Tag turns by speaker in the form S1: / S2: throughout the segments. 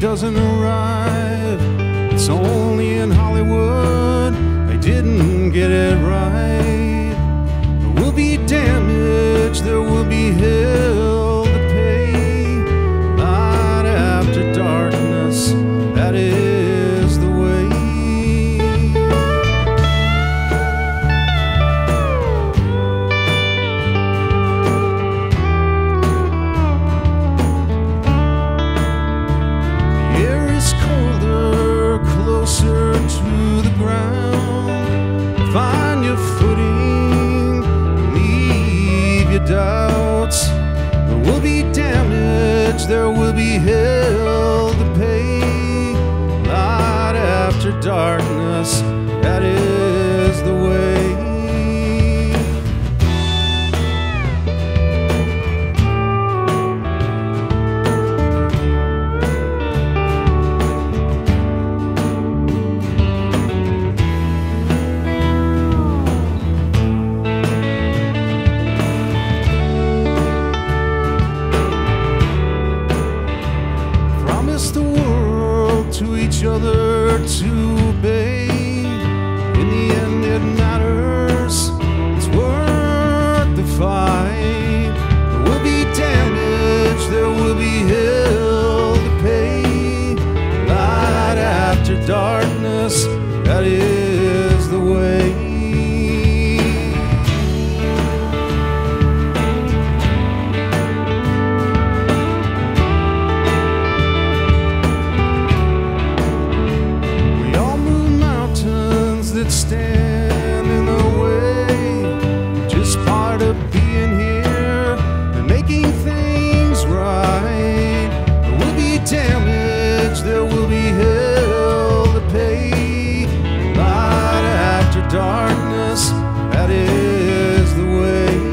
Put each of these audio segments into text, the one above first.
S1: doesn't arrive. It's only in Hollywood they didn't get it right. There will be damage, there will be hell to pay. Light after darkness, that is the way. Closer to the ground, find your footing, leave your doubts. There will be damage, there will be hell to pay. Light after darkness, that is the way. To each other to obey. In the end it matters, it's worth the fight. There will be damage, there will be hell to pay. Light after darkness, that is the way. Stand in the way, just part of being here and making things right. There will be damage, there will be hell to pay. Light after darkness, that is the way.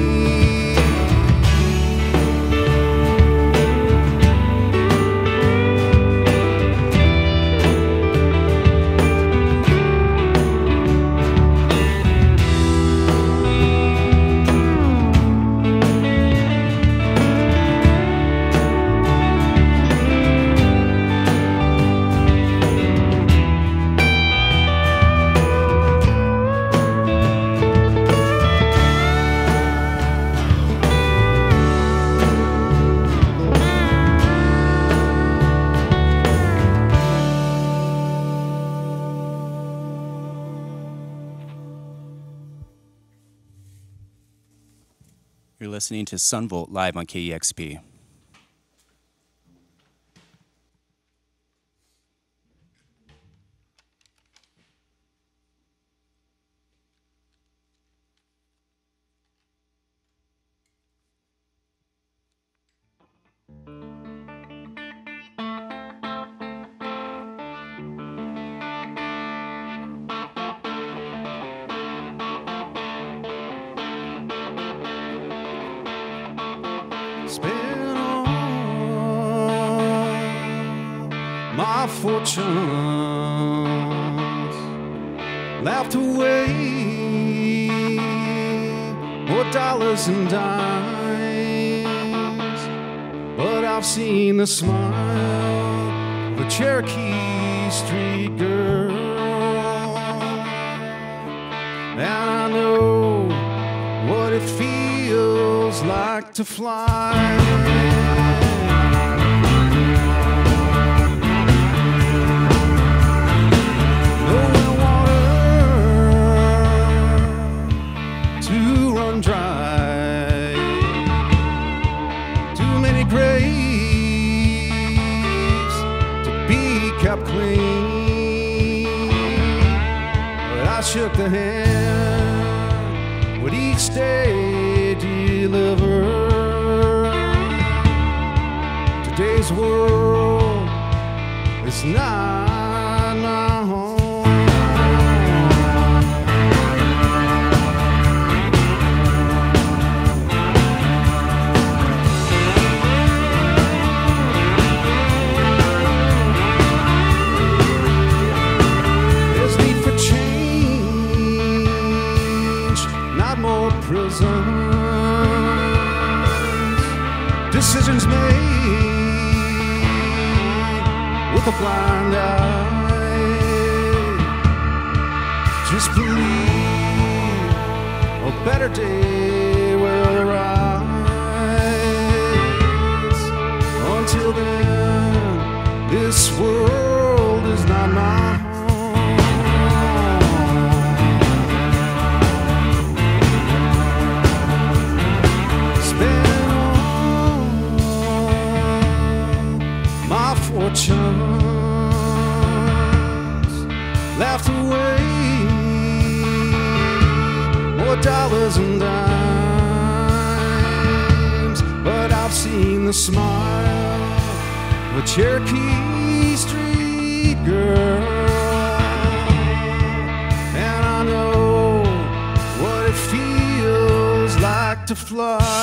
S2: You're listening to Sunvolt live on KEXP.
S1: Spend all my fortunes, laughed away more dollars and dimes, but I've seen the smile of a Cherokee Street girl, and I know what it feels like to fly. No water to run dry, too many graves to be kept clean, but I shook the hand with each day delivered. Today's world is not my home. There's need for change, not more prisons. Decisions made with a blind eye. Just believe a better day will arise. Until then, this world is not my home. Spend all my fortunes, laughed away more dollars and dimes, but I've seen the smile of a Cherokee Street girl, and I know what it feels like to fly.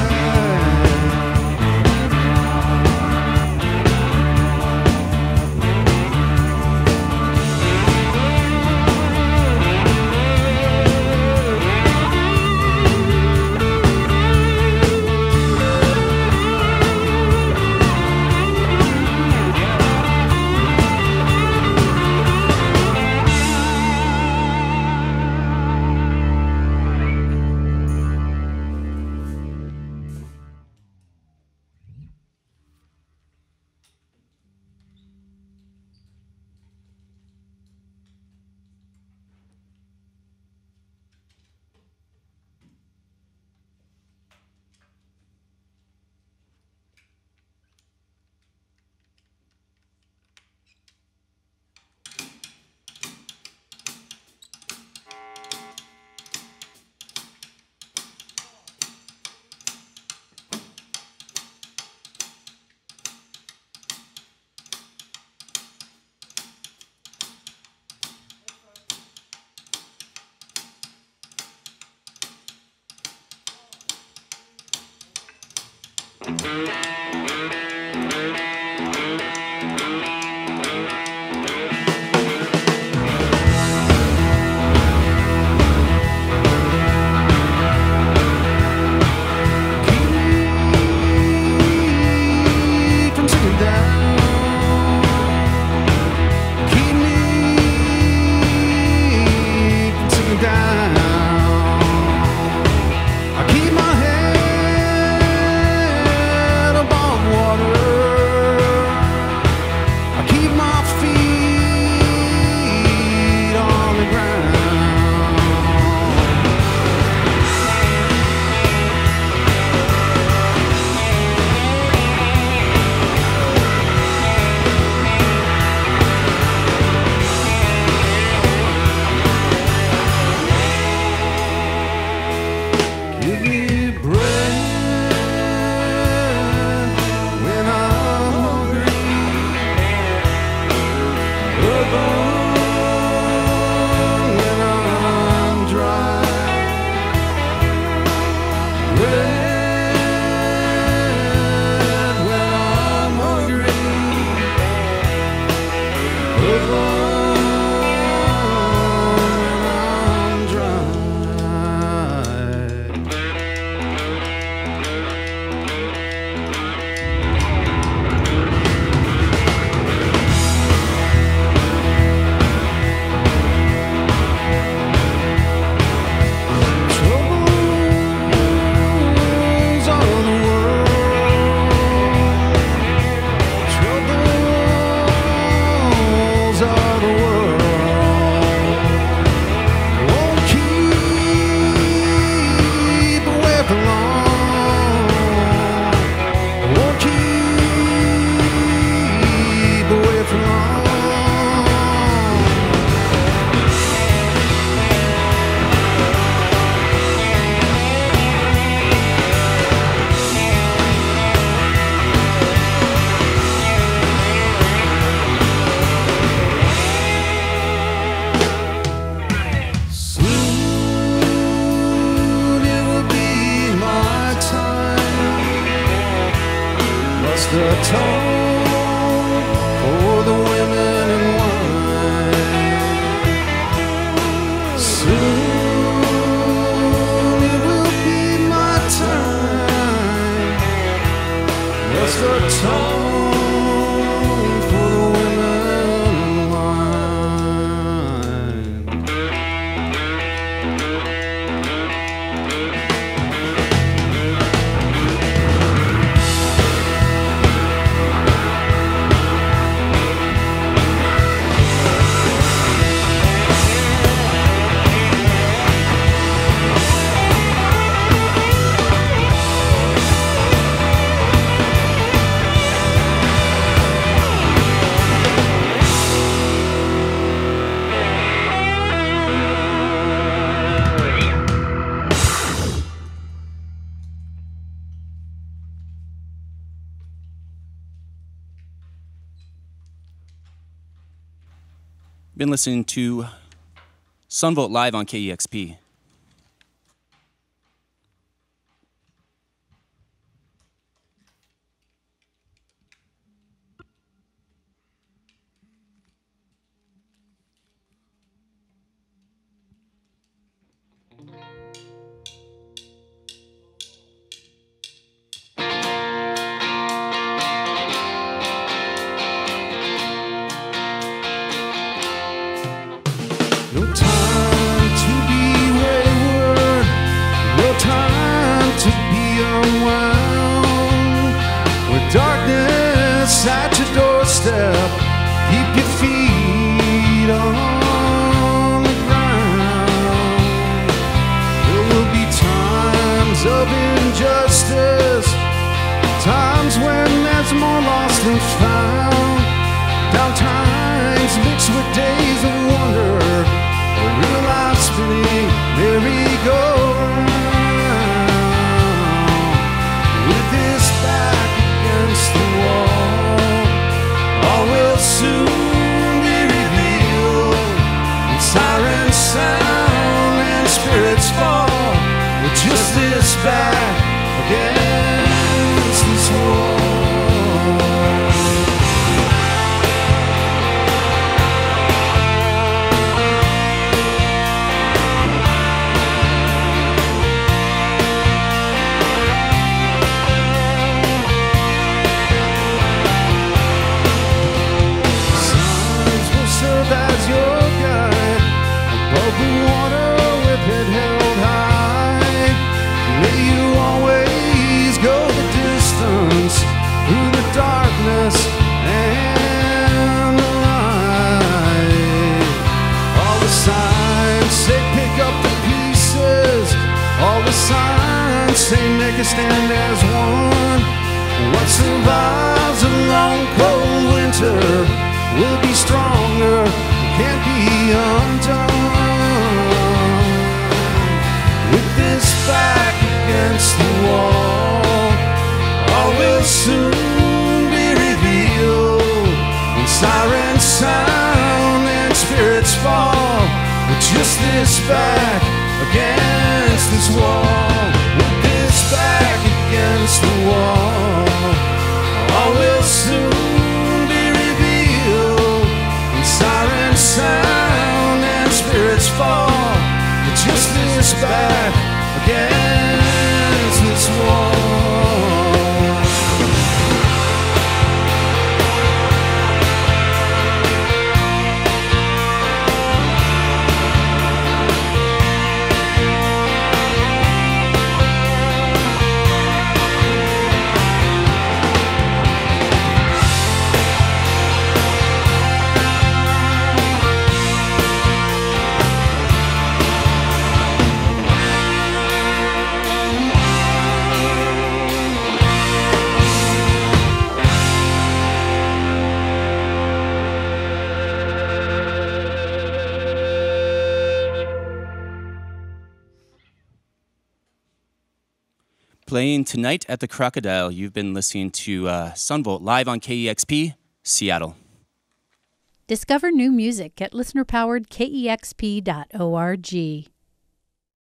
S1: The tone for the women and wine. Soon it will be my time. What's the tone for the women?
S2: Been listening to Sunvolt live on KEXP.
S1: No time to be wayward, no time to be unwound. With darkness at your doorstep, keep your feet on the ground. There will be times of injustice, times when there's more lost than found. Down times mixed with days of wonder, a real life spinning merry-go-round. With this back against the wall, all will soon be revealed. And sirens sound and spirits fall, with just this back against this wall. Through the darkness and the light. All the signs say pick up the pieces, all the signs say make a stand as one. What survives a long cold winter will be stronger, can't be undone. With this back against the wall, all will soon be revealed. When sirens sound and spirits fall, with just this back against this wall. With this back against the wall, all will soon be revealed. When sirens sound and spirits fall, with just this back against this wall.
S2: Playing tonight at the Crocodile, you've been listening to Sunvolt live on KEXP, Seattle.
S3: Discover new music at listener-powered KEXP.org.